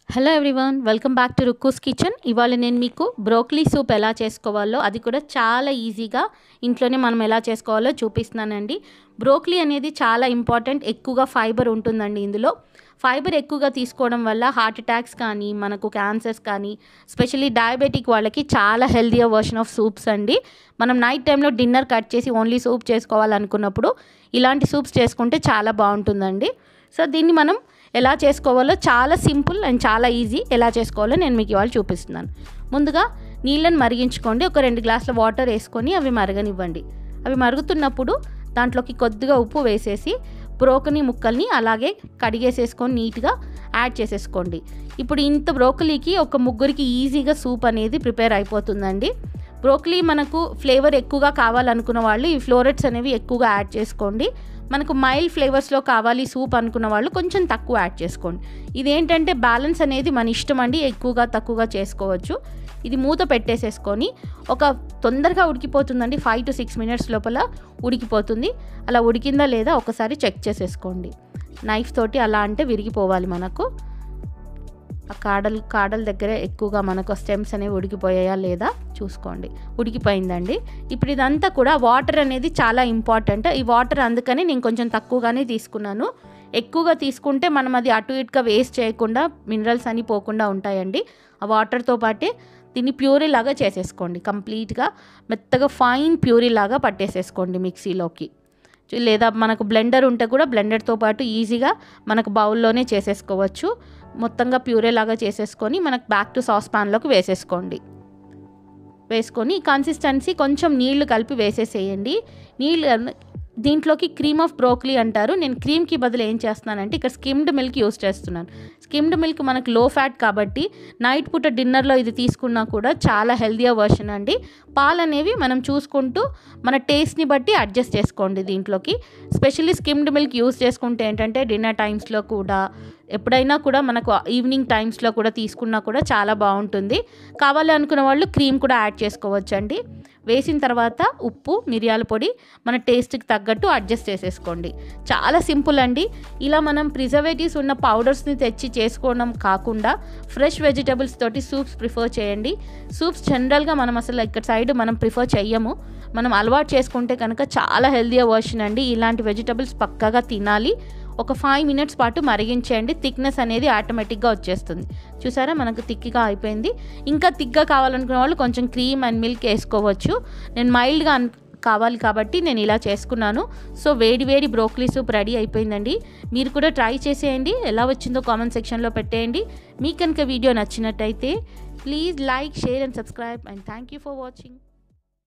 Hello everyone, welcome back to Rukku's kitchen. ఇవాళ నేను మీకు బ్రోకలీ సూప్ ఎలా చేసుకోవాలో, అది కూడా చాలా ఈజీగా ఇంట్లోనే మనం ఎలా చేసుకోవాలో చూపిస్తున్నానండి. బ్రోకలీ అనేది చాలా ఇంపార్టెంట్. ఎక్కువగా ఫైబర్ ఉంటుందండి ఇందులో. ఫైబర్ ఎక్కువగా తీసుకోవడం వల్ల హార్ట్ అటాక్స్ కానీ, మనకు క్యాన్సర్స్ కానీ, స్పెషల్లీ డయాబెటిక్ వాళ్ళకి చాలా హెల్దియర్ వర్షన్ ఆఫ్ సూప్స్ అండి. మనం నైట్ టైంలో డిన్నర్ కట్ చేసి ఓన్లీ సూప్ చేసుకోవాలనుకున్నప్పుడు ఇలాంటి సూప్స్ చేసుకుంటే చాలా బాగుంటుందండి. సో దీన్ని మనం ఎలా చేసుకోవాలో చాలా సింపుల్ అండ్ చాలా ఈజీ. ఎలా చేసుకోవాలో నేను మీకు ఇవాళ చూపిస్తున్నాను. ముందుగా నీళ్ళని మరిగించుకోండి. ఒక 2 గ్లాసుల వాటర్ వేసుకొని అవి మరగనివ్వండి. అవి మరుగుతున్నప్పుడు దాంట్లోకి కొద్దిగా ఉప్పు వేసేసి బ్రోకలీ ముక్కల్ని అలాగే కడిగేసేసుకొని నీట్గా యాడ్ చేసేసుకోండి. ఇప్పుడు ఇంత బ్రోకలీకి ఒక ముగ్గురికి ఈజీగా సూప్ అనేది ప్రిపేర్ అయిపోతుందండి. బ్రోకలీ మనకు ఫ్లేవర్ ఎక్కువగా కావాలనుకున్న వాళ్ళు ఈ ఫ్లోరెట్స్ అనేవి ఎక్కువగా యాడ్ చేసుకోండి. మనకు మైల్డ్ ఫ్లేవర్స్లో కావాలి సూప్ అనుకున్న వాళ్ళు కొంచెం తక్కువ యాడ్ చేసుకోండి. ఇదేంటంటే బ్యాలెన్స్ అనేది మన ఇష్టం అండి, ఎక్కువగా తక్కువగా చేసుకోవచ్చు. ఇది మూత పెట్టేసేసుకొని ఒక తొందరగా ఉడికిపోతుందండి. 5 to 6 minutes లోపల ఉడికిపోతుంది. అలా ఉడికిందా లేదా ఒకసారి చెక్ చేసేసుకోండి. నైఫ్ తోటి అలా అంటే విరిగిపోవాలి మనకు. ఆ కాడల దగ్గర ఎక్కువగా మనకు స్టెమ్స్ అనేవి ఉడికిపోయాయా లేదా చూసుకోండి. ఉడికిపోయిందండి. ఇప్పుడు ఇదంతా కూడా వాటర్ అనేది చాలా ఇంపార్టెంట్. ఈ వాటర్ అందుకని నేను కొంచెం తక్కువగానే తీసుకున్నాను. ఎక్కువగా తీసుకుంటే మనం అది అటు ఇటుగా వేస్ట్ చేయకుండా మినరల్స్ అని పోకుండా ఉంటాయండి. ఆ వాటర్తో పాటే దీన్ని ప్యూరీ లాగా చేసేసుకోండి. కంప్లీట్గా మెత్తగా ఫైన్ ప్యూరీ లాగా పట్టేసేసుకోండి మిక్సీలోకి. లేదా మనకు బ్లెండర్ ఉంటే కూడా బ్లెండర్తో పాటు ఈజీగా మనకు బౌల్లోనే చేసేసుకోవచ్చు. మొత్తంగా ప్యూరే లాగా చేసేసుకొని మనకు బ్యాక్ టు సాస్ ప్యాన్లోకి వేసుకొని కన్సిస్టెన్సీ కొంచెం నీళ్లు కలిపి వేసేసేయండి. దీంట్లోకి క్రీమ్ ఆఫ్ బ్రోకలీ అంటారు. నేను క్రీమ్కి బదులు ఏం చేస్తున్నానంటే ఇక్కడ స్కిమ్డ్ మిల్క్ యూస్ చేస్తున్నాను. స్కిమ్డ్ మిల్క్ మనకు లో ఫ్యాట్ కాబట్టి నైట్ పూట డిన్నర్లో ఇది తీసుకున్నా కూడా చాలా హెల్దియర్ వర్షన్ అండి. పాలు అనేవి మనం చూసుకుంటూ మన టేస్ట్ని బట్టి అడ్జస్ట్ చేసుకోండి. దీంట్లోకి స్పెషల్లీ స్కిమ్డ్ మిల్క్ యూస్ చేసుకుంటే ఏంటంటే డిన్నర్ టైమ్స్లో కూడా ఎప్పుడైనా కూడా మనకు ఈవినింగ్ టైమ్స్లో కూడా తీసుకున్నా కూడా చాలా బాగుంటుంది. కావాలి అనుకున్న వాళ్ళు క్రీమ్ కూడా యాడ్ చేసుకోవచ్చు అండి. వేసిన తర్వాత ఉప్పు, మిరియాల పొడి మన టేస్ట్కి తగ్గట్టు అడ్జస్ట్ చేసేసుకోండి. చాలా సింపుల్ అండి. ఇలా మనం ప్రిజర్వేటివ్స్ ఉన్న పౌడర్స్ని తెచ్చి చేసుకోవడం కాకుండా ఫ్రెష్ వెజిటబుల్స్ తోటి సూప్స్ ప్రిఫర్ చేయండి. సూప్స్ జనరల్గా మనం అసలు ఇక్కడ సైడ్ మనం ప్రిఫర్ చెయ్యము. మనం అలవాటు చేసుకుంటే కనుక చాలా హెల్దియర్ వర్షన్ అండి. ఇలాంటి వెజిటబుల్స్ పక్కాగా తినాలి. ఒక 5 minutes పాటు మరిగించేయండి. థిక్నెస్ అనేది ఆటోమేటిక్గా వచ్చేస్తుంది. చూసారా మనకు థిక్గా అయిపోయింది. ఇంకా థిక్గా కావాలనుకునే వాళ్ళు కొంచెం క్రీమ్ అండ్ మిల్క్ వేసుకోవచ్చు. నేను మైల్డ్గా కావాలి కాబట్టి నేను ఇలా చేసుకున్నాను. సో వేడి బ్రోకలీ సూప్ రెడీ అయిపోయిందండి. మీరు కూడా ట్రై చేసేయండి. ఎలా వచ్చిందో కామెంట్ సెక్షన్లో పెట్టేయండి. మీకు కనుక వీడియో నచ్చినట్టయితే please like, share and subscribe and thank you for watching.